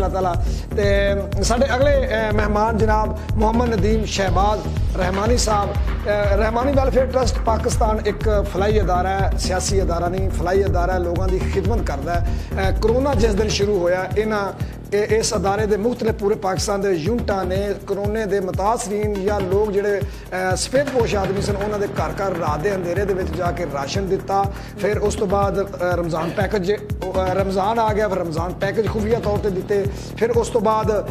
अल्लाह ताला। तो साढ़े अगले मेहमान जनाब मोहम्मद नदीम शहबाज रहमानी साहब। रहमानी वेलफेयर ट्रस्ट पाकिस्तान एक फलाई अदारा है, सियासी अदारा नहीं, फलाई अदारा है, लोगों की खिदमत करता है। करोना जिस दिन शुरू होया इस अदारे के मुख्तलिफ पूरे पाकिस्तान के यूनिटा ने करोने के मुतासरीन या लोग जोड़े सफेद पोश आदमी सन उन्होंने घर घर रात के अंधेरे के जाके राशन दिता। फिर उस तो बाद रमज़ान पैकेज रमज़ान आ गया, फिर रमज़ान पैकेज खुफिया तौर पर दिते। फिर उस तो बाद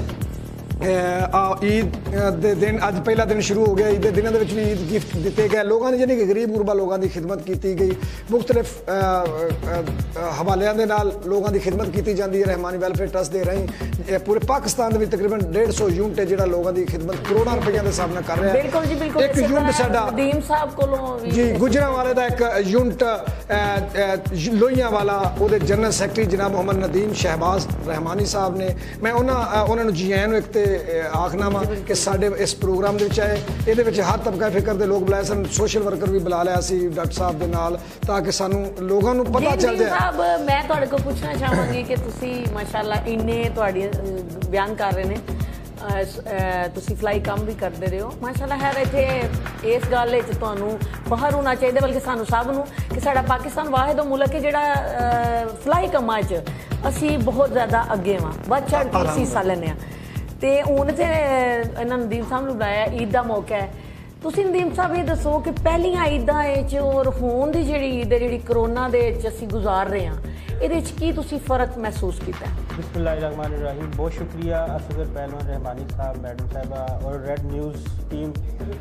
ईद के दिन अज पहला दिन शुरू हो गया, ईद के दिनों भी ईद गिफ्ट दिते गए लोगों की, यानी कि गरीब गुरबा लोगों की खिदमत की गई। मुख्तलिफ हवालियां दे नाल लोगों की खिदमत की जाती है। रहमानी वेलफेयर ट्रस्ट दे रही पूरे पाकिस्तान में तकरीबन 150 यूनिट है जो लोगों की खिदमत करोड़ों रुपये का सामना कर रहा है। बिल्कुल जी बिल्कुल। एक यूनिट साडा नदीम साहब कोलों जी गुजरांवाले का एक यूनिट लोहियां वाला वो जनरल सैकटरी जनाब मोहम्मद नदीम शहबाज रहमानी साहब ने, मैं उन्होंने जी एन एक आखना वा कि साडे इस प्रोग्राम के आए, ये हर तबका फिक्र के लोग बुलाए सन, सोशल वर्कर भी बुला लिया सी डॉक्टर साहब के नाल, ताकि सानू लोगों को पता चल जाए। साहब मैं तुहाडे को पूछना चाहांगी कि तुसी माशाअल्लाह इन्ने तुहाडी बयान कर रहे ने, तुसी फलाई काम भी करते रहे हो माशाअल्लाह। खैर इत्थे इस गल च तुहानू बाहर होना चाहिए, बल्कि सानू सब नू कि साडा पाकिस्तान वाहिद मुल्क है जिहड़ा फलाई कम्मां च असी बहुत ज़्यादा अगे वां, बढ़ चढ़ के हिस्सा लैने आ। तो हूँ तो इन्होंने नदीम साहब ने बुलाया, ईद का मौका है, तुसीं नदीम साहब ये दसो कि पहलियां ईदां और हुण दी जिहड़ी ईद है जिहड़ी करोना दे असीं गुजार रहे हैं, ये की तुसीं फर्क महसूस किया? बिस्मिल्लाहिर्रहमानिर्रहीम। बहुत शुक्रिया असगर पहलवान रहमानी साहब, मैडम साहबा और रेड न्यूज़ टीम।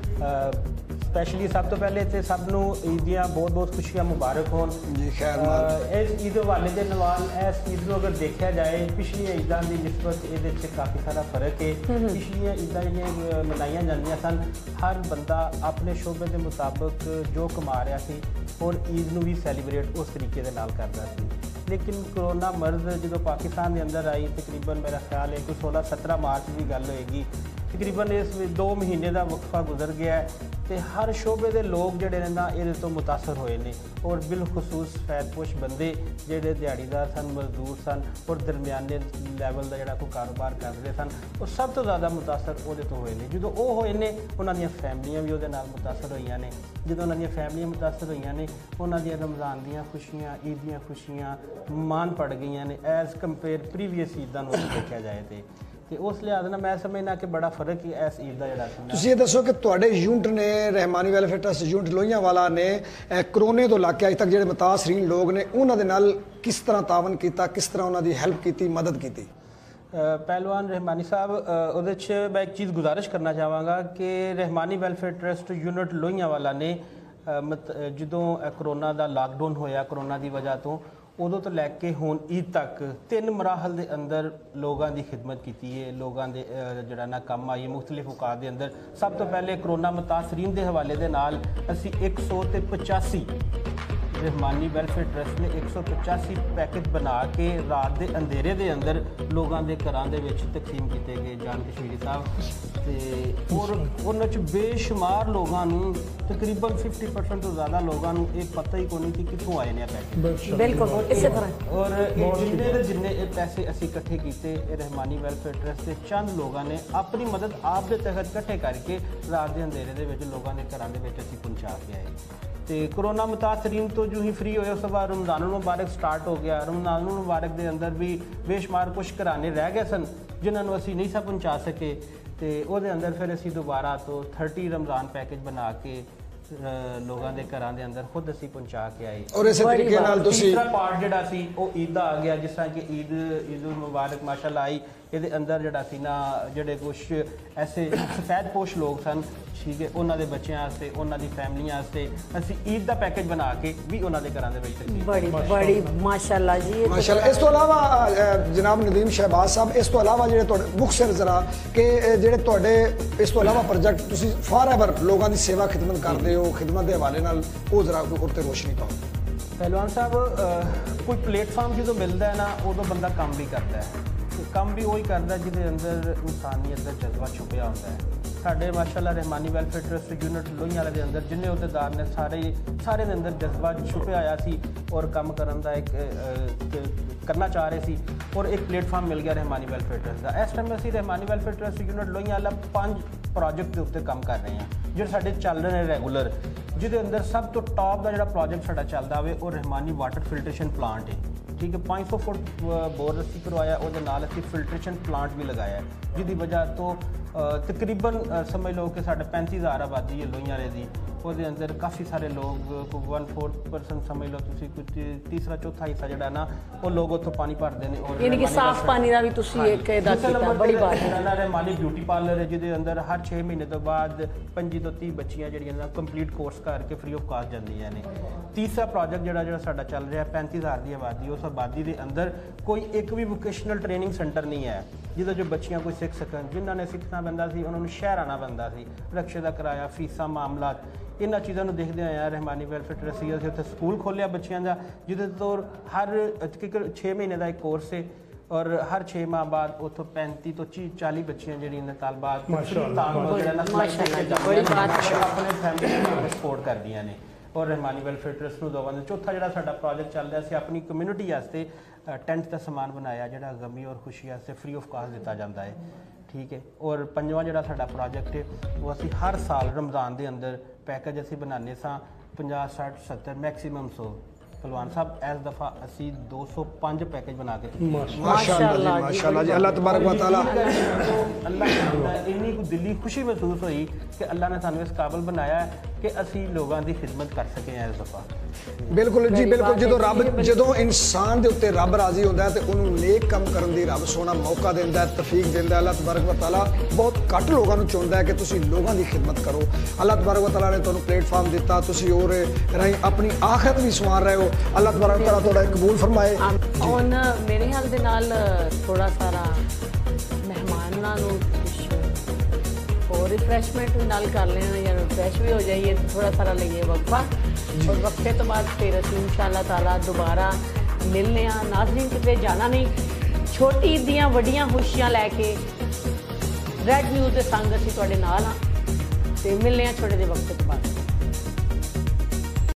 स्पैशली सब तो पहले तो सब नूं ईद दियां बहुत बहुत खुशियां मुबारक होन जी। खैर इस ईद हवाले के नाल इस ईद को अगर देखा जाए पिछलियां ईदां की निस्बत ये काफ़ी सारा फर्क है। पिछलियां ईदां जिहड़ियां मनाइयां जांदियां सन, हर बंदा अपने शोबे के मुताबिक जो कमा रहा सी और ईद नूं भी सैलीब्रेट उस तरीके दे नाल करदा सी। लेकिन करोना मर्ज जो पाकिस्तान के अंदर आई, तकरीबन मेरा ख्याल है कि 16-17 मार्च की गल होएगी, तकरीबन इस 2 महीने का वक्फा गुजर गया है। तो हर शोबे के लोग जोड़े ना ये तो मुतासर होए ने, और बिलखसूस फैदपोश बंदे जोड़े दिहाड़ीदार सन, मजदूर सन और दरमियाने लैवल का जोड़ा कोई कारोबार कर रहे सन, वो सब तो ज़्यादा मुतासर वो तो होए ने। जो वो होए ने उन्होंने फैमिलियां भी वो मुतासर हुई ने। जो उन्होंने फैमिलियां मुतासर हुई ने, उन्होंने रमज़ान दियाँ खुशियाँ, ईद दियाँ खुशियाँ मान पड़ गई ने एज़ कंपेयर प्रीवियस ईदां देखा जाए तो उस लिहाज ना मैं समझना कि बड़ा फर्क ही इस ईद का जोड़ा। तुसीं ये दसो कि तुहाडे यूनिट ने Rahmani welfare trust unit Lohian वाला ने करोने तो लग के अज तक जो मुतासरीन लोग ने उन्होंने नाल किस तरह तावन किया, किस तरह उन्होंने हेल्प की, मदद की? पहलवान रहमानी साहब वो मैं एक चीज़ गुजारिश करना चाहवागा कि Rahmani welfare trust unit Lohian वाला ने जो करोना का लॉकडाउन होया करोना की वजह तो उदों तो लैके हुण ईद तक 3 मराहल के अंदर लोगों की खिदमत की है। लोगों के जोड़ा ना कम आई मुख्तलिफ औकात के अंदर। सब तो पहले करोना मुतासरीन के हवाले के नाल असी 185 रहमानी वेलफेयर ट्रस्ट ने 185 पैकेज बना के रात के अंधेरे के अंदर लोगों के घरों के तकसीम किए गए जान कश्मीरी साहब। और उन्होंने बेशुमार लोगों तकरीबन 50% तो ज़्यादा लोगों ये पता ही नहीं कि कितों आए हैं पैसे। बिल्कुल इसी तरह। और जिन्ने पैसे असी इकट्ठे किए रहमानी वेलफेयर ट्रस्ट के चंद लोगों ने अपनी मदद आप के तहत इकट्ठे करके रात के अंधेरे के लोगों के घरों के असी पहुँचा के आए। तो करोना मुतासरीन तो जो ही फ्री होए उस बाद रमज़ान मुबारक स्टार्ट हो गया। रमज़ान मुबारक के अंदर भी बेशुमार कुछ घराने रह गए सन जिन्होंने असी नहीं सा पहुँचा सके। तो वो अंदर फिर असी दोबारा तो 30 रमज़ान पैकेज बना के लोगों के घरों के अंदर खुद असी पहुँचा के आए। और इस तरीके नाल तीसरा पार्ट जोड़ा सी वो ईद आ गया, जिस तरह कि ईद उल मुबारक माशाअल्लाह आई। ये अंदर जोड़ा सी ना जोड़े कुछ ऐसे सफेद पोश लोग सन, ठीक है, उन्होंने बच्चों वास्ते उन्होंने फैमिलियां वास्ते असी ईद का पैकेज बना के भी उन्होंने घरों के बड़ी बड़ी माशाअल्लाह जी। माशाअल्लाह। इस तो अलावा जनाब नदीम शहबाज साहब इस तो अलावा जो मुख सिर जरा कि जोड़े इस तो अलावा प्रोजेक्ट तुसीं फॉर एवर लोगों की सेवा खिदमत करते हो, खिदमत के हवाले नाल वो जरा उत्ते रोशनी पाओ। पहलवान साहब कोई प्लेटफॉर्म जो मिलता है ना उदों बंदा काम भी करता है। काम भी वही करता जिसके अंदर इंसानियत का जज्बा छुपया होता है। ਸਾਡੇ ਮਾਸ਼ਾਅੱਲਾ Rahmani welfare trust unit Lohian ਵਾਲੇ ਦੇ ਅੰਦਰ ਜਿੰਨੇ ਅਹੁਦੇਦਾਰ ਨੇ ਸਾਰੇ ਦੇ ਅੰਦਰ ਜਜ਼ਬਾ ਛੁਪਿਆ ਹੋਇਆ ਸੀ ਔਰ ਕੰਮ ਕਰਨ ਦਾ ਇੱਕ ਕਰਨਾ ਚਾਹ ਰਹੇ ਸੀ ਔਰ ਇੱਕ ਪਲੇਟਫਾਰਮ ਮਿਲ ਗਿਆ ਰਹਿਮਾਨੀ ਵੈਲਫੇਅਰ ਟਰਸਟ ਦਾ। ਇਸ ਟਾਈਮ ਅਸੀਂ Rahmani welfare trust unit Lohian ਵਾਲਾ 5 ਪ੍ਰੋਜੈਕਟ ਦੇ ਉੱਤੇ ਕੰਮ ਕਰ ਰਹੇ ਹਾਂ ਜਿਹੜੇ ਸਾਡੇ ਚੱਲ ਰਹੇ ਨੇ ਰੈਗੂਲਰ, ਜਿਹਦੇ ਅੰਦਰ ਸਭ ਤੋਂ ਟੌਪ ਦਾ ਜਿਹੜਾ ਪ੍ਰੋਜੈਕਟ ਸਾਡਾ ਚੱਲਦਾ ਹੋਵੇ ਉਹ ਰਹਿਮਾਨੀ ਵਾਟਰ ਫਿਲਟਰੇਸ਼ਨ ਪਲਾਂਟ ਹੈ। ठीक है, 500 फुट बोर रस्सी करवाया और नाल असी फिल्ट्रेशन प्लांट भी लगाया है, जिसकी वजह तो तकरीबन समझ लो कि साढ़े 35,000 आबादी है लोहियां की, ਉਹਦੇ ਅੰਦਰ ਕਾਫੀ ਸਾਰੇ ਲੋਕ 1/4% ਸਮਝ ਲਓ ਤੁਸੀਂ, ਕੁਝ ਤੀਸਰਾ ਚੌਥਾ ਹਿੱਸਾ ਜਿਹੜਾ ਨਾ ਉਹ ਲੋਕ ਉੱਥੋਂ ਪਾਣੀ ਭਰਦੇ ਨੇ। ਔਰ ਯਾਨੀ ਕਿ ਸਾਫ਼ ਪਾਣੀ ਦਾ ਵੀ ਤੁਸੀਂ ਇੱਕ ਇਹਦਾ ਕੀਤਾ, ਬੜੀ ਬਾਤ ਹੈ। ਇਹਨਾਂ ਦੇ ਮਾਲੀ ਬਿਊਟੀ ਪਾਰਲਰ ਹੈ ਜਿਹਦੇ ਅੰਦਰ ਹਰ 6 ਮਹੀਨੇ ਤੋਂ ਬਾਅਦ 25 ਤੋਂ 30 ਬੱਚੀਆਂ ਜਿਹੜੀਆਂ ਨਾ ਕੰਪਲੀਟ ਕੋਰਸ ਕਰਕੇ ਫ੍ਰੀ ਆਫ ਕਾਸਟ ਜਾਂਦੀਆਂ ਨੇ। ਤੀਸਰਾ ਪ੍ਰੋਜੈਕਟ ਜਿਹੜਾ ਸਾਡਾ ਚੱਲ ਰਿਹਾ 35,000 ਦੀ ਆਬਾਦੀ, ਉਸ ਆਬਾਦੀ ਦੇ ਅੰਦਰ ਕੋਈ ਇੱਕ ਵੀ ਵੋਕੇਸ਼ਨਲ ਟ੍ਰੇਨਿੰਗ ਸੈਂਟਰ ਨਹੀਂ ਹੈ ਜਿਹਦੇ ਜੋ ਬੱਚੀਆਂ ਕੋਈ ਸਿੱਖ ਸਕਣ। ਜਿਨ੍ਹਾਂ ਨੇ ਸਿੱਖਣਾ ਪੈਂਦਾ ਸੀ ਉਹਨਾਂ ਨੂੰ ਸ਼ਹਿਰ ਆਉਣਾ ਪੈਂਦਾ ਸੀ, ਰਕਸ਼ੇ ਦਾ ਕਿਰਾਇਆ, ਫੀਸਾਂ, ਮਾਮਲਾ, ਇਹਨਾਂ ਚੀਜ਼ਾਂ ਨੂੰ ਦੇਖਦੇ ਹੋਏ ਰਹਿਮਾਨੀ ਵੈਲਫੇਅਰ ਟਰਸਟ ਅਸੀਂ ਉੱਥੇ ਸਕੂਲ ਖੋਲ੍ਹਿਆ ਬੱਚਿਆਂ ਦਾ, ਜਿਹਦੇ ਤੋਂ ਹਰ 6 ਮਹੀਨੇ ਦਾ ਇੱਕ ਕੋਰਸ ਹੈ ਔਰ ਹਰ 6 ਮਾਹ ਬਾਅਦ ਉੱਥੋਂ 35 ਤੋਂ 40 ਬੱਚੀਆਂ ਜਿਹੜੀਆਂ ਨੇ ਤਾਲਬਾਤ ਆਪਣੇ ਫੈਮਿਲੀ ਨੂੰ ਸਪੋਰਟ ਕਰਦੀਆਂ ਨੇ ਔਰ ਰਹਿਮਾਨੀ ਵੈਲਫੇਅਰ ਟਰਸਟ ਨੂੰ ਦੋਵਾਂ ਦੇ। ਚੌਥਾ ਜਿਹੜਾ ਸਾਡਾ ਪ੍ਰੋਜੈਕਟ ਚੱਲ ਰਿਹਾ ਸੀ ਆਪਣੀ ਕਮਿਊਨਿਟੀ ਵਾਸਤੇ ਟੈਂਟ ਦਾ ਸਮਾਨ ਬਣਾਇਆ ਜਿਹੜਾ ਗਮੀ ਔਰ ਖੁਸ਼ੀ ਵਾਸਤੇ ਫ੍ਰੀ ਆਫ ਕਾਸਟ ਦਿੱਤਾ ਜਾਂਦਾ ਹੈ, ठीक है। और पंजवां ਜਿਹੜਾ ਸਾਡਾ ਪ੍ਰੋਜੈਕਟ ਹੈ ਉਹ ਅਸੀਂ ਹਰ ਸਾਲ ਰਮਜ਼ਾਨ ਦੇ ਅੰਦਰ ਪੈਕੇਜ ਅਸੀਂ ਬਣਾਉਂਦੇ ਸਾਂ 50, 60, 70 ਮੈਕਸਿਮਮ 100। ਪਹਿਲਵਾਨ ਸਾਹਿਬ ਇਸ ਦਫਾ ਅਸੀਂ 205 ਪੈਕੇਜ ਬਣਾ ਕੇ ਮਾਸ਼ਾਅੱਲਾ ਜੀ, ਮਾਸ਼ਾਅੱਲਾ ਜੀ, ਅੱਲਾਹ ਤਬਾਰਕ व तआला ਅੱਲਾਹ ਇੰਨੀ ਕੁ ਦਿਲੀ ਖੁਸ਼ੀ ਮਹਿਸੂਸ ਹੋਈ ਕਿ ਅੱਲਾਹ ਨੇ ਸਾਨੂੰ ਇਸ ਕਾਬਲ ਬਣਾਇਆ ਕਿ ਅਸੀਂ ਲੋਕਾਂ ਦੀ ਖਿਦਮਤ ਕਰ ਸਕੇ ਇਸ ਦਫਾ। ਬਿਲਕੁਲ ਜੀ, ਬਿਲਕੁਲ। ਜਦੋਂ ਇਨਸਾਨ ਦੇ ਉੱਤੇ ਰੱਬ ਰਾਜ਼ੀ ਹੁੰਦਾ ਹੈ ਤੇ ਉਹਨੂੰ ਨੇਕ ਕੰਮ ਕਰਨ ਦੀ ਰੱਬ ਸੋਹਣਾ ਮੌਕਾ ਦਿੰਦਾ ਹੈ, ਤੌਫੀਕ ਦਿੰਦਾ ਹੈ। ਅੱਲਾਹ ਤਬਾਰਕ व तआला ਬਹੁਤ ਘੱਟ ਲੋਕਾਂ ਨੂੰ ਚਾਹੁੰਦਾ ਹੈ ਕਿ ਤੁਸੀਂ ਲੋਕਾਂ ਦੀ ਖਿਦਮਤ ਕਰੋ। ਅੱਲਾਹ ਤਬਾਰਕ व तआला ਨੇ ਤੁਹਾਨੂੰ ਪਲੇਟਫਾਰਮ ਦਿੱਤਾ, ਤੁਸੀਂ ਹੋਰ ਰਾਹੀਂ ਆਪਣੀ ਆਖਿਰਤ ਵੀ ਸੰਵਾਰ ਰਹੇ ਹੋ। ਅੱਲਾਹ ਤਬਾਰਕ व तआला ਤੁਹਾਡਾ ਕਬੂਲ ਫਰਮਾਏ। ਹੁਣ ਮੇਰੇ ਹਾਲ ਦੇ ਨਾਲ ਥੋੜਾ ਸਾਰਾ ਮਹਿਮਾਨਾਂ ਨੂੰ और रिफ्रेशमेंट भी नाल कर लेना या रिफ्रेश भी हो जाइए, थोड़ा सारा लइए वक्फा और वक्फे तो बाद फिर असीं इंशाअल्लाह ताला दोबारा मिलने। नाज़रीन किते जाना नहीं, छोटी दियां वड्डियां खुशियां लैके रैड न्यूज़ दे संग असीं तुहाडे नाल हां ते मिलने छोटे जे वक्त तो बाद।